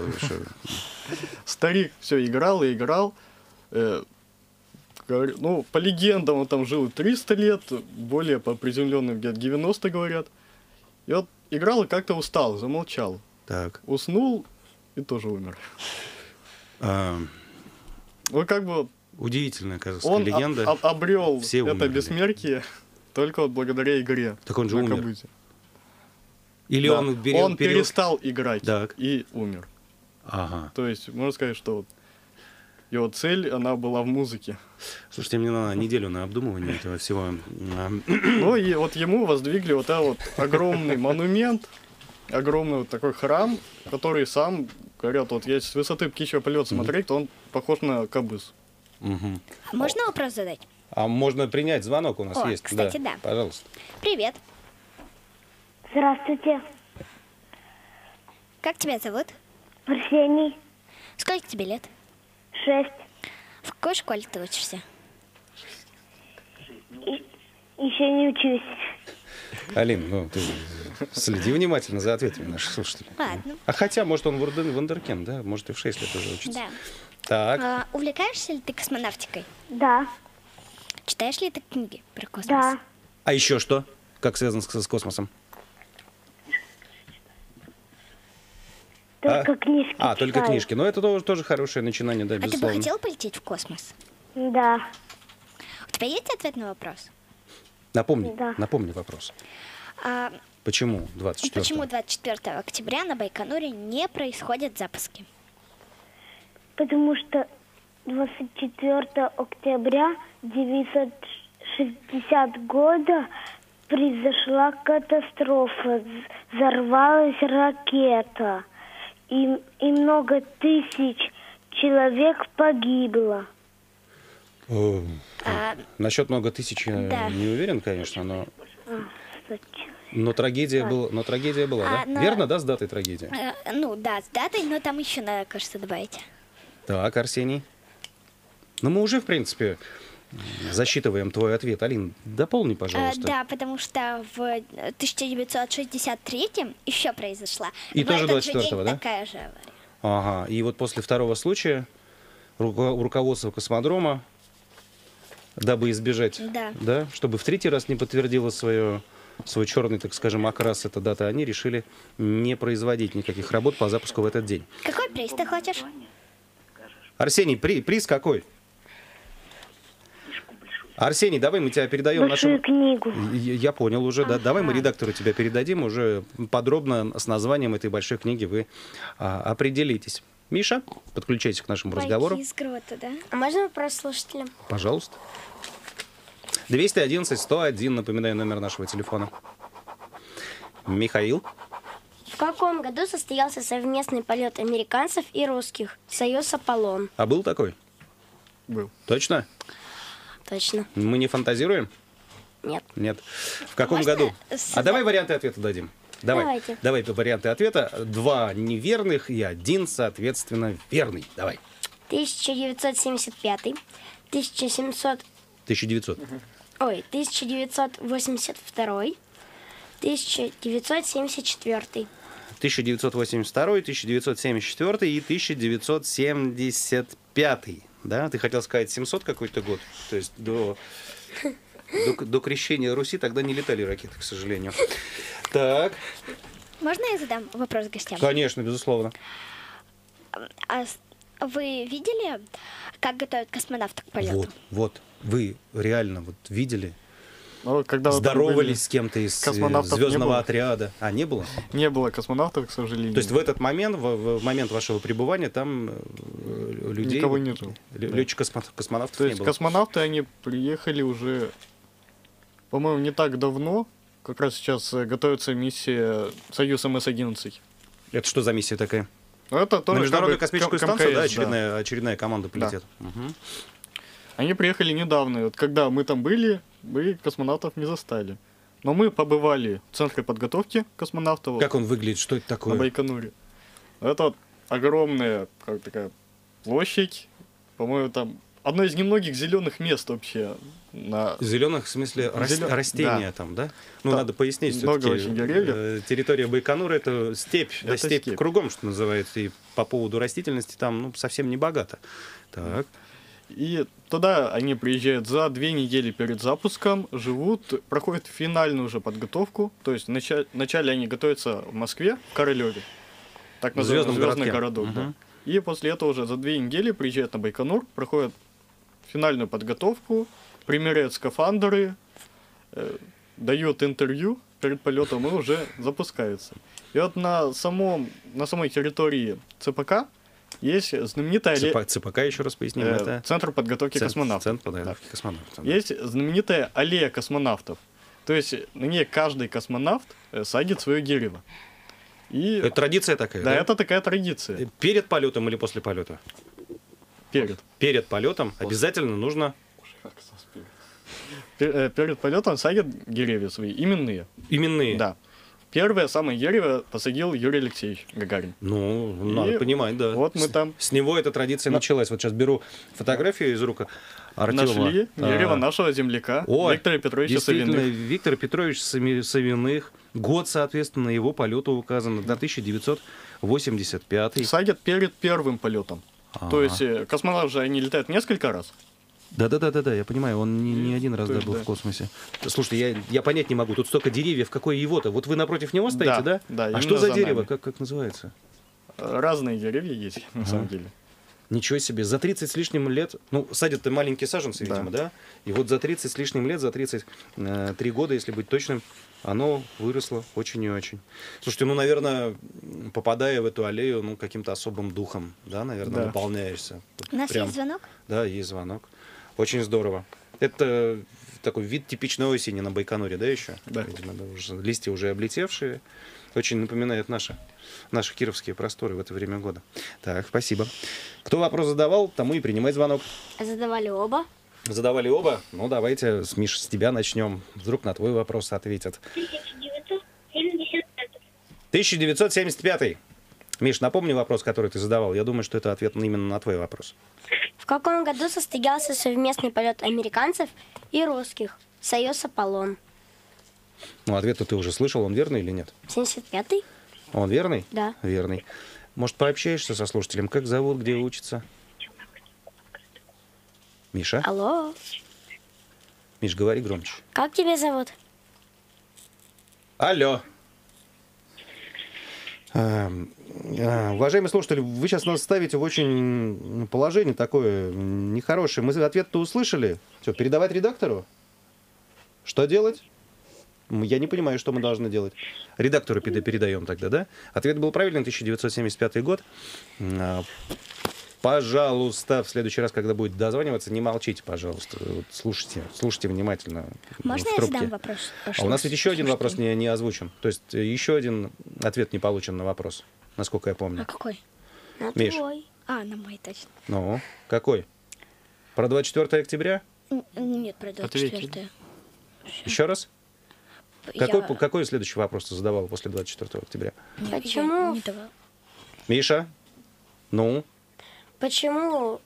Старик все играл и играл. Ну, по легендам он там жил 300 лет, более по приземленным где-то 90 говорят. И вот играл и как-то устал, замолчал. Так. Уснул и тоже умер. Ну, как бы... Удивительная казахская он легенда. обрел Все это умерли. Бессмертие только вот благодаря игре. Так он же на умер. кабызе. Или Да. он Он перестал играть Так. и умер. Ага. То есть, можно сказать, что вот его цель, она была в музыке. Слушайте, мне надо неделю на обдумывание этого всего. Ну и вот ему воздвигли вот этот вот огромный монумент, огромный вот такой храм, который сам, говорят, вот если с высоты птичьего полета смотреть, то он похож на кабыз. Угу. Можно вопрос задать? А можно принять звонок у нас О, есть? кстати, да. Пожалуйста. Привет. Здравствуйте. Как тебя зовут? Арсений. Сколько тебе лет? 6. В какой школе ты учишься? Еще не учусь. Алин, ну ты следи внимательно за ответами наших слушателей. Ладно. А хотя, может, он вундеркинд, да? Может, и в 6 лет уже учится. Да. Так. Увлекаешься ли ты космонавтикой? Да. Читаешь ли ты книги про космос? Да. А еще что? Как связано с космосом? Только книжки только читаю. книжки. Но это тоже хорошее начинание, да, А ты бы безусловно. хотел полететь в космос? Да. У тебя есть ответ на вопрос? Напомни, Да. напомни вопрос. А, Почему 24 почему 24 октября на Байконуре не происходят запуски? Потому что 24 октября 1960 года произошла катастрофа. Взорвалась ракета. И много тысяч человек погибло. Насчет много тысяч я Да. не уверен, конечно, но Кстати. трагедия была, да? но- Верно, да, с датой трагедия? Ну да, с датой, но там еще надо, кажется, добавить. Так, Арсений. Ну, мы уже, в принципе, засчитываем твой ответ. Алин, дополни, пожалуйста. Да, потому что в 1963 еще произошла. И в тоже этот же 24-го, день да? такая же авария. Ага, и вот после второго случая руководство космодрома, дабы избежать, Да. чтобы в третий раз не подтвердило свой черный, так скажем, окрас эта дата, они решили не производить никаких работ по запуску в этот день. Какой приз ты хочешь? Арсений, приз какой? Арсений, давай мы тебя передаем Большую нашему... книгу. Я понял уже, да. Давай мы редактору тебя передадим, уже подробно с названием этой большой книги вы определитесь. Миша, подключайтесь к нашему разговору. Байки из грота, да? А можно вопрос слушателям? Пожалуйста. 211-101, напоминаю, номер нашего телефона. Михаил. В каком году состоялся совместный полет американцев и русских? Союз Аполлон. А был такой? Был. Точно? Точно. Мы не фантазируем? Нет. Нет. В каком Можно году? А давай варианты ответа дадим. Давайте. Давай варианты ответа. 2 неверных и 1, соответственно, верный. Давай. 1975, 1700... 1900. Ой, 1982, 1974. 1982, 1974 и 1975. Да? Ты хотел сказать 700 какой-то год? То есть до крещения Руси тогда не летали ракеты, к сожалению. Так. Можно я задам вопрос гостям? Конечно, безусловно. А вы видели, как готовят космонавтов к полету? Вот. Вы реально видели? Но когда вы там Здоровались были, с кем-то из космонавтов не звездного было. отряда. А, не было? Не было космонавтов, к сожалению. То есть в этот момент, в момент вашего пребывания, там людей... Никого не было. Летчиков-космонавтов То не есть было? космонавты, они приехали уже, по-моему, не так давно. Как раз сейчас готовится миссия Союз МС-11. Это что за миссия такая? Ну, это тоже На Международную как бы космическую КМКС, станцию, да, да. очередная команда полетит? Угу. Они приехали недавно. И вот когда мы там были, мы космонавтов не застали. Но мы побывали в центре подготовки космонавтов Как он выглядит? Что это на такое? Байконуре. Это вот огромная как такая площадь. По-моему, там одно из немногих зеленых мест вообще. Зеленых, в смысле, растения да. там, да? Ну, Да. надо пояснить, Много все-таки очень деревьев. территория Байконура — это степь, Это степь степь. кругом, что называется, и по поводу растительности там совсем не богато. Так. И туда они приезжают за 2 недели перед запуском, живут, проходят финальную уже подготовку. То есть вначале они готовятся в Москве, в Королеве, так В называемый звездном звездный городке. городок. Мгм. Да. И после этого уже за 2 недели приезжают на Байконур, проходят финальную подготовку, примеряют скафандры, дают интервью перед полетом и уже запускаются. И вот на самой территории ЦПК есть знаменитая... ЦПК, еще раз поясним, это... Центр подготовки космонавтов. Центр подготовки космонавтов. да. Есть знаменитая аллея космонавтов. То есть на ней каждый космонавт садит свое дерево. И... Это традиция такая, Да, да? это такая традиция. Перед полетом или после полета? Перед. Перед полетом обязательно нужно... Перед полетом садят деревья свои, именные. Именные? Да. Первое самое дерево посадил Юрий Алексеевич Гагарин. Ну, надо понимать, да. Вот мы там С него эта традиция началась. Вот сейчас беру фотографию из рук Артема. нашли дерево нашего земляка Виктора Петровича действительно, Савиных. Виктор Петрович Савиных. Год, соответственно, его полету указан до 1985. Садят перед первым полетом. То есть космонавты же они летают несколько раз. Да, я понимаю, он не один раз был в космосе. Слушайте, я понять не могу, тут столько деревьев, какое его-то? Вот вы напротив него стоите, да? Да, а именно что за за дерево? нами. Как называется? Разные деревья есть, на самом деле. Ничего себе, за 30 с лишним лет, ну, садят-то маленькие саженцы, Да. видимо, да? И вот за 30 с лишним лет, за 33 года, если быть точным, оно выросло очень и очень. Слушайте, ну, наверное, попадая в эту аллею, ну, каким-то особым духом, да, наверное, Да. наполняешься. Вот У нас прям. есть звонок? Да, есть звонок. Очень здорово. Это такой вид типичной осени на Байконуре, да, еще? Да. Видимо, да, листья уже облетевшие. Очень напоминает наши кировские просторы в это время года. Так, спасибо. Кто вопрос задавал, тому и принимать звонок. Задавали оба. Задавали оба? Ну, давайте, Миш, с тебя начнем. Вдруг на твой вопрос ответят. 1975. Миш, напомни вопрос, который ты задавал. Я думаю, что это ответ именно на твой вопрос. В каком году состоялся совместный полет американцев и русских? Союз Аполлон. Ну, ответ-то ты уже слышал, он верный или нет? 75-й? Он верный? Да. Верный. Может, пообщаешься со слушателем? Как зовут, где учится? Миша? Алло. Миш, говори громче. Как тебя зовут? Алло. Уважаемые слушатели, вы сейчас нас ставите в очень положение такое нехорошее. Мы ответ-то услышали. Что, передавать редактору? Что делать? Я не понимаю, что мы должны делать. Редактору передаем тогда, да? Ответ был правильный, 1975 год. Пожалуйста, в следующий раз, когда будет дозваниваться, не молчите, пожалуйста. Вот слушайте внимательно. Можно я задам вопрос? А у нас ведь еще один вопрос не озвучен. То есть еще один ответ не получен на вопрос, насколько я помню. А какой? На Миш. твой. На мой, точно. Ну, какой? Про 24 октября? Нет, про 24-е. Еще раз? Какой следующий вопрос ты задавал после 24 октября? Почему? Не давала. Миша? Ну? Почему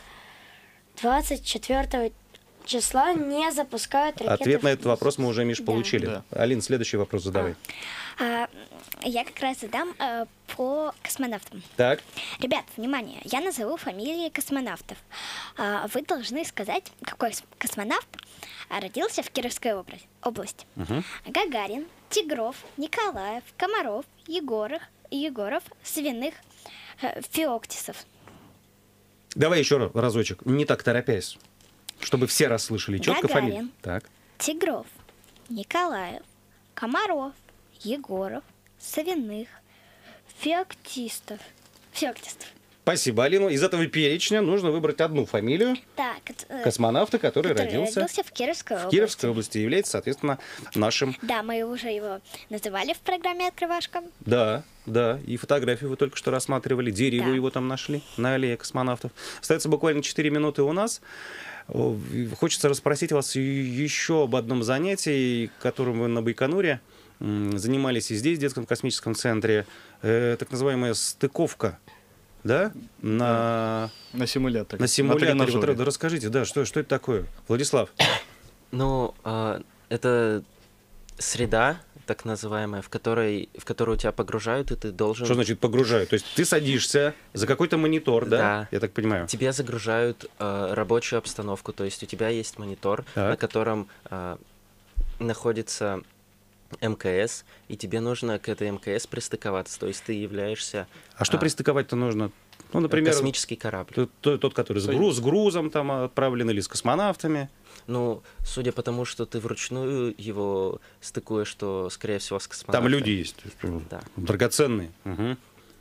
24 числа не запускают ракеты? Ответ на в этот вопрос мы уже, Миш, Да. получили. Да. Алин, следующий вопрос задавай. Я как раз задам по космонавтам. Так, Ребят, внимание, я назову фамилии космонавтов. Вы должны сказать, какой космонавт родился в Кировской области. Гагарин, Тигров, Николаев, Комаров, Егоров, Свиных, Феоктисов. давай еще разочек, не так торопясь, чтобы все расслышали четко Гагарин. фамилию. Так. Тигров, Николаев, Комаров, Егоров, Савиных, Феоктистов. Спасибо, Алина. Из этого перечня нужно выбрать одну фамилию Так, космонавта, который родился в Кировской области. в Кировской области и является, соответственно, нашим... Да, мы уже его называли в программе «Открывашка». Да, и фотографию вы только что рассматривали, дерево Да. его там нашли на аллее космонавтов. Остается буквально 4 минуты у нас. Хочется расспросить вас еще об одном занятии, которым вы на Байконуре занимались и здесь, в детском космическом центре. Так называемая стыковка, да? На симуляторе. На симуляторе. тренажере. Вот расскажите, да, что это такое? Владислав. Ну, это среда, так называемая, в которую тебя погружают, и ты должен... Что значит погружают? То есть ты садишься за какой-то монитор, да? Да. Я так понимаю. Тебе загружают рабочую обстановку, то есть у тебя есть монитор, Так. на котором находится МКС, и тебе нужно к этой МКС пристыковаться, то есть ты являешься... А что пристыковать-то нужно? Ну, например, космический корабль. тот, который с грузом там отправлен или с космонавтами. Ну, судя по тому, что ты вручную его стыкуешь, что, скорее всего, с космонавтами. Там люди есть. Да. Драгоценные. Угу.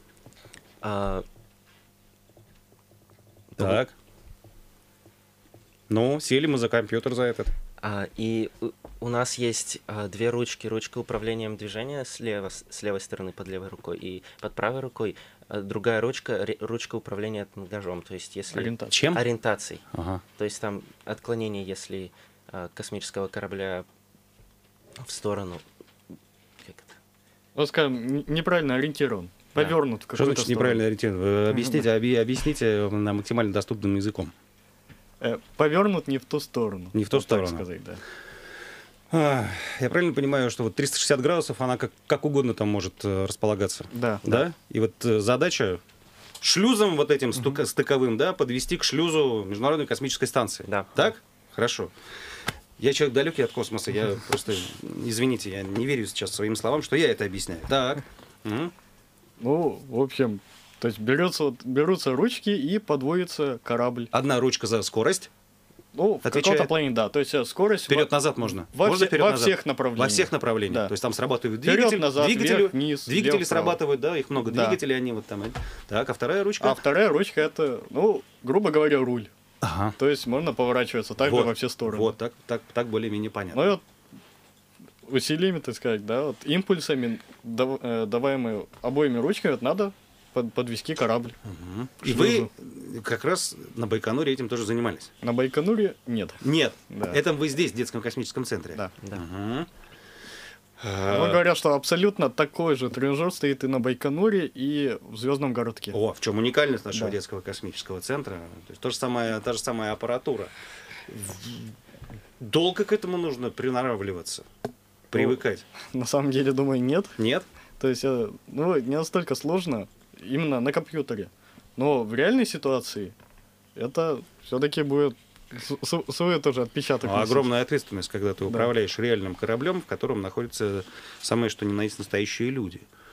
Так. Ну, сели мы за компьютер за этот. И у нас есть две ручки. Ручка управлением движения с левой стороны под левой рукой и под правой рукой. Другая ручка управления ножом. То есть если... Чем? Ориентацией. Ага. То есть там отклонение, если космического корабля в сторону... Как это? Вот скажем, неправильно ориентирован. Повернут в Что какую-то значит сторону. неправильно ориентирован? Объясните на максимально доступным языком. Повернут не в ту сторону. Не в ту Вот так сторону. сказать, да. Я правильно понимаю, что вот 360 градусов, она как угодно там может располагаться? Да. Да? И вот задача шлюзом вот этим стыковым, да, подвести к шлюзу Международной космической станции. Да. Так? Хорошо. Я человек далекий от космоса, я просто, извините, я не верю сейчас своим словам, что я это объясняю. Так. Угу. Ну, в общем, то есть берутся ручки и подводится корабль. Одна ручка за скорость. Ну, в Отвечает. каком-то плане, да. То есть скорость... Вперед-назад можно. Во Вперед-назад? всех направлениях. Во всех направлениях. Да. То есть там срабатывают Вперед, назад, вверх, вниз, двигатели вверх, срабатывают, да, их много Да. двигателей, они вот там. Так, а вторая ручка? А вторая ручка это, ну, грубо говоря, руль. Ага. То есть можно поворачиваться также Вот, во все стороны. Вот, так более-менее понятно. Ну и вот усилиями, так сказать, да, вот импульсами, даваемые обоими ручками, вот надо подвести корабль. И вы как раз на Байконуре этим тоже занимались? На Байконуре нет. Нет. Да. Это вы здесь, в детском космическом центре? Да. Угу. Ну, говорят, что абсолютно такой же тренажер стоит и на Байконуре, и в Звездном городке. О, в чем уникальность нашего Да. детского космического центра? То есть та же самая аппаратура. Долго к этому нужно приноравливаться, привыкать? На самом деле, думаю, нет. Нет? То есть, ну, не настолько сложно именно на компьютере. Но в реальной ситуации это все-таки будет свой тоже отпечаток. носить. Огромная ответственность, когда ты управляешь реальным кораблем, в котором находятся самые что ни на есть настоящие люди.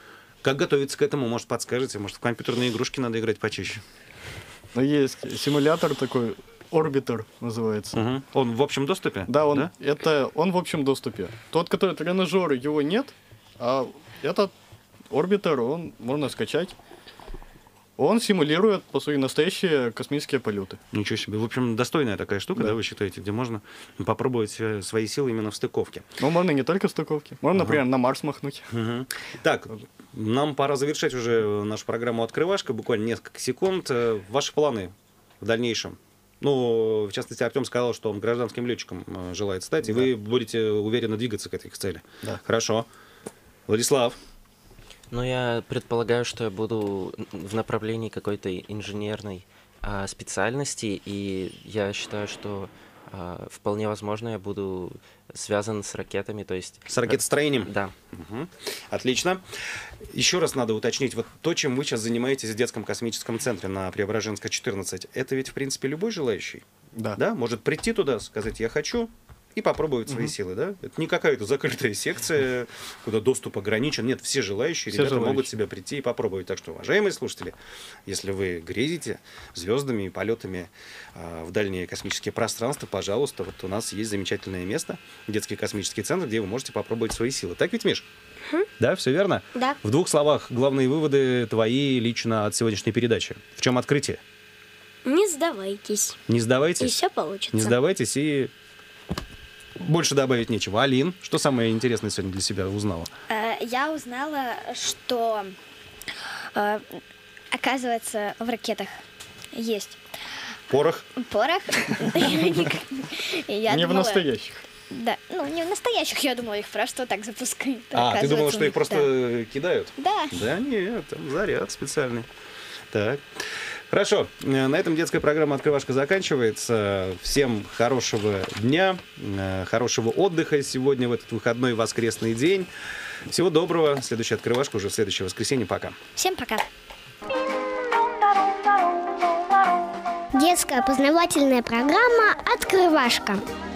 Как готовиться к этому, может, подскажете? Может, в компьютерные игрушки надо играть почаще? Но есть симулятор такой, Орбитер называется. Угу. Он в общем доступе? Да, он в общем доступе. Тот, который тренажер, его нет, а этот Орбитер, он можно скачать. Он симулирует, по сути, настоящие космические полеты. Ничего себе. В общем, достойная такая штука, да, вы считаете, где можно попробовать свои силы именно в стыковке. Ну, можно не только в стыковке. Можно, например, на Марс махнуть. Так, нам пора завершать уже нашу программу «Открывашка». Буквально несколько секунд. Ваши планы в дальнейшем? Ну, в частности, Артем сказал, что он гражданским летчиком желает стать, и вы будете уверенно двигаться к этой цели. Да. Хорошо. Владислав? Ну, я предполагаю, что я буду в направлении какой-то инженерной специальности, и я считаю, что вполне возможно я буду связан с ракетами, то есть... С ракетостроением? Да. Угу. Отлично. Еще раз надо уточнить, вот то, чем вы сейчас занимаетесь в детском космическом центре на Преображенска, 14, это ведь, в принципе, любой желающий? Да. Да? Может прийти туда, сказать «я хочу», и попробовать свои силы, да? Это не какая-то закрытая секция, куда доступ ограничен. Нет, все желающие ребята могут себя прийти и попробовать. Так что, уважаемые слушатели, если вы грезите звездами и полетами в дальние космические пространства, пожалуйста, вот у нас есть замечательное место, детский космический центр, где вы можете попробовать свои силы. Так ведь, Миш? Да, все верно? Да. В 2 словах, главные выводы твои лично от сегодняшней передачи. В чем открытие? Не сдавайтесь. Не сдавайтесь? И все получится. Не сдавайтесь и... Больше добавить нечего. Алин, что самое интересное сегодня для себя узнала? Я узнала, что, оказывается, в ракетах есть Порох? порох. Не в настоящих. Да, ну не в настоящих, я думала, их просто так запускают. Ты думала, что их просто кидают? Да. Да нет, там заряд специальный. Так. Хорошо, на этом детская программа «Открывашка» заканчивается. Всем хорошего дня, хорошего отдыха сегодня в этот выходной воскресный день. Всего доброго. Следующая «Открывашка» уже в следующее воскресенье. Пока. Всем пока. Детская познавательная программа «Открывашка».